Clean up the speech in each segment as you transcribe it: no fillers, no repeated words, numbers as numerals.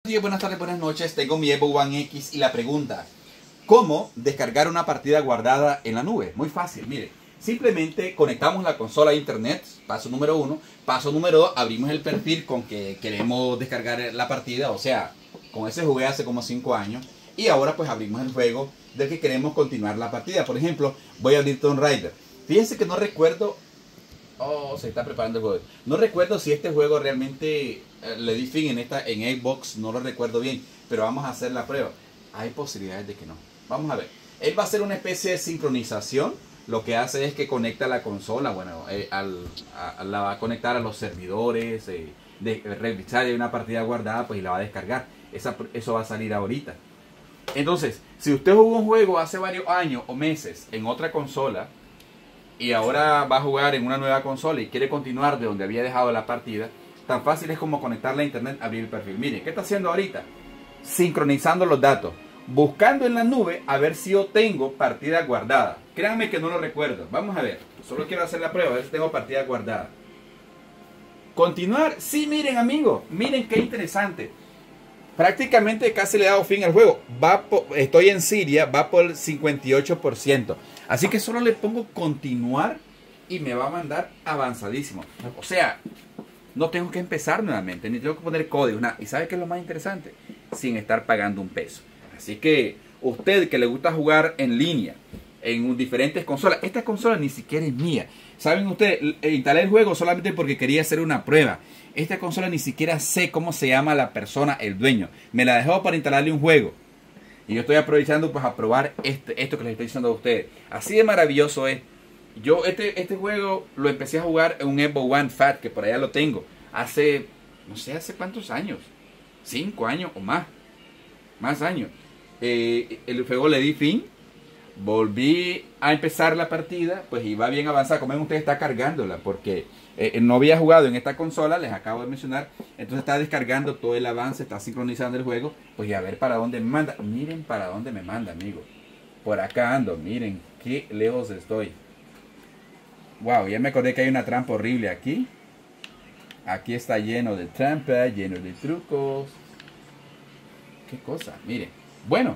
días, buenas tardes, buenas noches. Tengo mi Xbox One X y la pregunta: ¿cómo descargar una partida guardada en la nube? Muy fácil, mire. Simplemente conectamos la consola a internet, paso número 1. Paso número 2, abrimos el perfil con que queremos descargar la partida. O sea, con ese jugué hace como 5 años. Y ahora pues abrimos el juego del que queremos continuar la partida. Por ejemplo, voy a abrir Tomb Raider. Fíjense que no recuerdo... Oh, se está preparando el juego. No recuerdo si este juego realmente le di fin en Xbox, no lo recuerdo bien, pero vamos a hacer la prueba. Hay posibilidades de que no. Vamos a ver. Él va a hacer una especie de sincronización. Lo que hace es que conecta la consola, bueno, la va a conectar a los servidores, de revisar de una partida guardada, pues y la va a descargar. Eso va a salir ahorita. Entonces, si usted jugó un juego hace varios años o meses en otra consola, y ahora va a jugar en una nueva consola y quiere continuar de donde había dejado la partida, tan fácil es como conectarla a internet, abrir el perfil. Mire, ¿qué está haciendo ahorita? Sincronizando los datos, buscando en la nube a ver si yo tengo partida guardada. Créanme que no lo recuerdo. Vamos a ver, solo quiero hacer la prueba, a ver si tengo partida guardada. Continuar. Sí, miren amigos, miren qué interesante. Prácticamente casi le he dado fin al juego. Estoy en Siria, va por el 58%. Así que solo le pongo continuar y me va a mandar avanzadísimo. O sea, no tengo que empezar nuevamente, ni tengo que poner código. ¿Y sabe qué es lo más interesante? Sin estar pagando un peso. Así que usted que le gusta jugar en línea, en diferentes consolas. Esta consola ni siquiera es mía. ¿Saben ustedes? Instalé el juego solamente porque quería hacer una prueba. Esta consola ni siquiera sé cómo se llama la persona, el dueño. Me la dejó para instalarle un juego. Y yo estoy aprovechando pues a probar esto que les estoy diciendo a ustedes. Así de maravilloso es. Yo este juego lo empecé a jugar en un Xbox One Fat, que por allá lo tengo. Hace, no sé, hace cuántos años. 5 años o más. Más años. El juego le di fin. Volví a empezar la partida, pues iba bien avanzada. Como ven ustedes, está cargándola porque no había jugado en esta consola, les acabo de mencionar. Entonces está descargando todo el avance, está sincronizando el juego. Pues y a ver para dónde me manda. Miren para dónde me manda, amigos. Por acá ando, miren qué lejos estoy. Wow, ya me acordé que hay una trampa horrible aquí. Aquí está lleno de trampas, lleno de trucos. Qué cosa, miren. Bueno,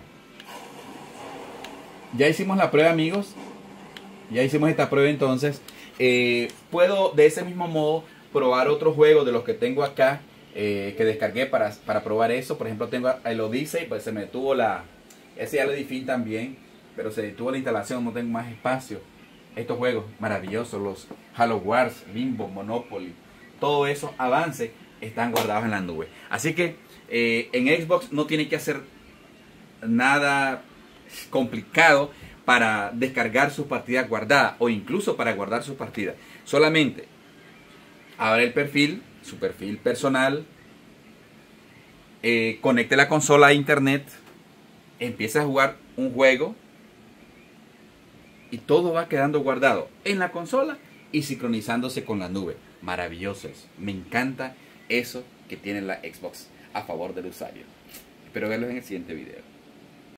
ya hicimos la prueba, amigos. Ya hicimos esta prueba, entonces puedo de ese mismo modo probar otros juegos de los que tengo acá, que descargué para probar eso. Por ejemplo, tengo el Odyssey, pues se me detuvo ese ya le di fin también, pero se detuvo la instalación, no tengo más espacio. Estos juegos maravillosos, los Halo Wars, Limbo, Monopoly, todo eso, avance, están guardados en la nube. Así que en Xbox no tiene que hacer nada complicado para descargar sus partidas guardadas o incluso para guardar sus partidas. Solamente abre el perfil, su perfil personal, conecte la consola a internet, empieza a jugar un juego y todo va quedando guardado en la consola y sincronizándose con la nube. Maravilloso eso. Me encanta eso que tiene la Xbox a favor del usuario. Espero verlos en el siguiente video.